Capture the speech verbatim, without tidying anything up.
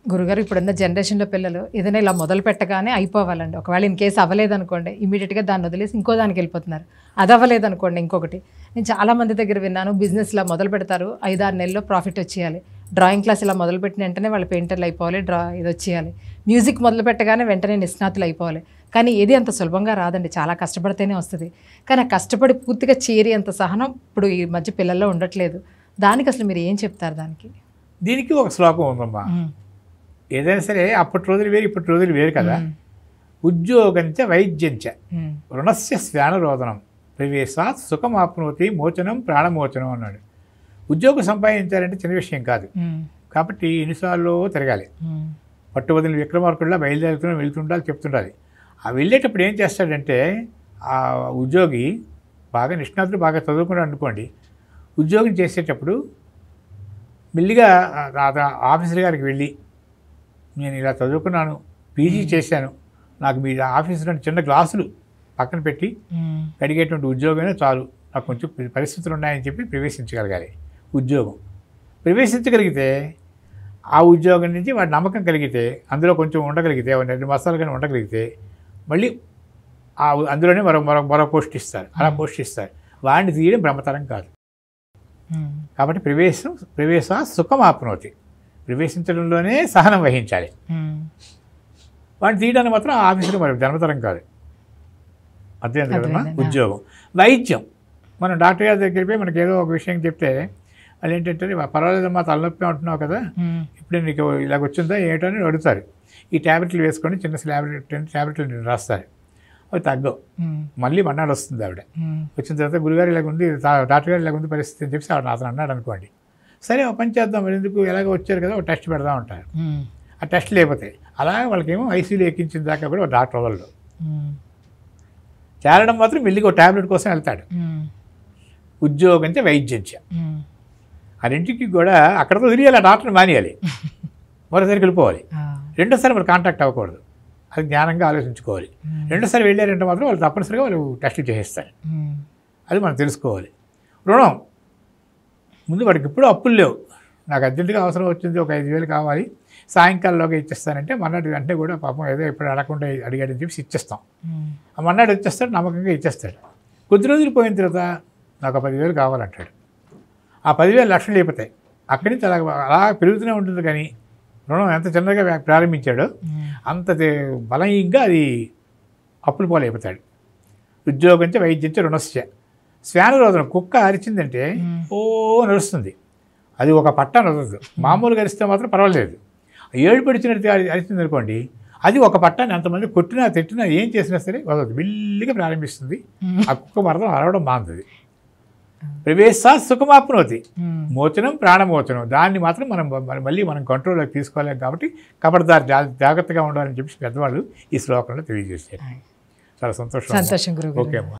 గురుగారు ఇప్పుడున్న జనరేషన్లో పిల్లలు ఏదైనా ఇలా మొదలు పెట్టగానే అయిపోవాలండి. ఒకవేళ ఇన్ కేసు అవ్వలేదనుకోండి ఇమీడియట్గా దాన్ని వదిలేసి ఇంకో దానికి వెళ్ళిపోతున్నారు. అది అవ్వలేదనుకోండి ఇంకొకటి. నేను చాలామంది దగ్గర విన్నాను, బిజినెస్ ఇలా మొదలు పెడతారు, ఐదారు నెలల్లో ప్రాఫిట్ వచ్చేయాలి. డ్రాయింగ్ క్లాస్ ఇలా మొదలుపెట్టిన వెంటనే వాళ్ళు పెయింటర్లు అయిపోవాలి, డ్రా ఇది వచ్చేయాలి. మ్యూజిక్ మొదలు పెట్టగానే వెంటనే నిష్ణాతులు అయిపోవాలి. కానీ ఏది అంత సులభంగా రాదండి, చాలా కష్టపడితేనే వస్తుంది. కానీ ఆ కష్టపడి పూర్తిగా చేరి అంత సహనం ఇప్పుడు ఈ మధ్య పిల్లల్లో ఉండట్లేదు. దానికి అసలు మీరు ఏం చెప్తారు? దానికి దీనికి ఒక శ్లోకం ఉందమ్మా. ఏదైనా సరే అప్పటి రోజులు వేరు ఇప్పటి రోజులు వేరు కదా. ఉద్యోగంచ వైద్యంచ రుణస్య శ్వానరోదనం ప్రవేశాత్ సుఖమాప్నోతి మోచనం ప్రాణమోచనం అన్నాడు. ఉద్యోగం సంపాదించాలంటే చిన్న విషయం కాదు. కాబట్టి ఎన్నిసార్లు తిరగాలి. పట్టువదిన విక్రమార్కుల్లా బయలుదేరుతూ వెళ్తుండాలి, చెప్తుండాలి. ఆ వెళ్ళేటప్పుడు ఏం చేస్తాడంటే ఆ ఉద్యోగి బాగా నిష్ణాతులు బాగా చదువుకున్నాడు అనుకోండి, ఉద్యోగం చేసేటప్పుడు మెల్లిగా ఆఫీసర్ గారికి వెళ్ళి నేను ఇలా చదువుకున్నాను, పీజీ చేశాను, నాకు మీ ఆఫీసులో చిన్న గ్లాసులు పక్కన పెట్టి కడిగేటువంటి ఉద్యోగమే చాలు, నాకు కొంచెం పరిస్థితులు ఉన్నాయని చెప్పి ప్రవేశించగలగాలి. ఉద్యోగం ప్రవేశించగలిగితే ఆ ఉద్యోగం నుంచి వాడి నమ్మకం కలిగితే అందులో కొంచెం ఉండగలిగితే రెండు మాసాలు కానీ ఉండగలిగితే మళ్ళీ ఆ అందులోనే మరో మరో మరో పోస్ట్ ఇస్తారు, అలా పోస్ట్ ఇస్తారు. వాడిని తీయడం బ్రహ్మతరం కాదు. కాబట్టి ప్రవేశం ప్రవేశ సుఖం ఆప్నోతి, ప్రవేశించడంలోనే సహనం వహించాలి. వాడిని తీయడానికి మాత్రం ఆ ఆఫీసులో మరి జన్మతరం కాదు. అర్థం కదమ్మా. ఉద్యోగం వైద్యం, మనం డాక్టర్ గారి దగ్గరికి పోయి మనకి ఏదో ఒక విషయం చెప్తే వాళ్ళు ఏంటంటే పర్వాలేదమ్మా తలనొప్పి అంటున్నావు కదా, ఇప్పుడు నీకు ఇలాగ వచ్చిందా ఏమిటో అని అడుగుతారు. ఈ ట్యాబ్లెట్లు వేసుకొని చిన్న స్లాబ్ ట్యాబ్లెట్లు రాస్తారు, అవి తగ్గవు. మళ్ళీ మన్నాడు వస్తుంది ఆవిడ. వచ్చిన తర్వాత గురుగారు ఇలాగ ఉంది, డాక్టర్ గారు ఇలాగ ఉంది పరిస్థితి అని చెప్పి ఆవిడ అతను అన్నాడు అనుకోండి. సరే ఒక పని చేద్దాం, మరి ఎందుకు ఎలాగో వచ్చారు కదా ఒక టెస్ట్ పెడదాం అంటారు. ఆ టెస్ట్ లేకపోతే అలాగే వాళ్ళకేమో ఐసీయూలో ఎక్కించిన దాకా కూడా ఒక డాక్టర్ వదలడు. చేరడం మాత్రం మెల్లిగా ఒక ట్యాబ్లెట్ కోసం వెళ్తాడు. ఉద్యోగంచ వైద్యంచ, ఆ రెండింటికి కూడా అక్కడతో తిరిగాలి, ఆ డాక్టర్ని మానేయాలి, మరోసారి వెళ్ళిపోవాలి. రెండోసారి మరి కాంటాక్ట్ అవ్వకూడదు, అది జ్ఞానంగా ఆలోచించుకోవాలి. రెండోసారి వెళ్ళారంటే మాత్రం వాళ్ళు తప్పనిసరిగా వాళ్ళు టెస్టులు చేసేస్తారు. అది మనం తెలుసుకోవాలి. రుణం, ముందు వాడికి ఇప్పుడు అప్పులు లేవు, నాకు అర్జెంటుగా అవసరం వచ్చింది, ఒక ఐదు వేలు కావాలి, సాయంకాలంలోకి ఇచ్చేస్తానంటే మన్నాడు అంటే కూడా పాపం ఏదో ఇప్పుడు అడగకుండా అడిగాడని చెప్పి ఇచ్చేస్తాం. ఆ మన్నాడు ఇచ్చేస్తాడు, నమ్మకంగా ఇచ్చేస్తాడు. కొద్ది రోజులు పోయిన తర్వాత నాకు పదివేలు కావాలంటాడు. ఆ పదివేలు లక్షలు అయిపోతాయి. అక్కడి నుంచి అలా అలా పెరుగుతూనే ఉంటుంది. కానీ రుణం ఎంత చిన్నగా ప్రారంభించాడో అంత బలంగా అది అప్పులు పోలైపోతాడు. ఉద్యోగంచ వైద్యంచ రుణస్య శ్వానరోదనం, కుక్క అరిచిందంటే ఓ నడుస్తుంది, అది ఒక పట్ట నడవదు. మామూలుగా అరిస్తే మాత్రం పర్వాలేదు. ఏడు పడిచినట్టు అరిచింది అనుకోండి, అది ఒక పట్టాన్ని ఎంతమంది కొట్టినా తిట్టినా ఏం చేసినా సరే వదలదు, బిల్లిగా ప్రారంభిస్తుంది. ఆ కుక్క మరణం అరవడం మాంది. ప్రవేశ సుఖమాప్నోతి మోచనం ప్రాణమోచనం, దాన్ని మాత్రం మనం మళ్ళీ మనం కంట్రోల్లోకి తీసుకోలేం. కాబట్టి కబడ్దార్ జాగ్రత్తగా ఉండాలని చెప్పి పెద్దవాళ్ళు ఈ శ్లోకంలో తెలియజేశారు. చాలా సంతోషం. సంతోషం గురువు. ఓకే అమ్మా.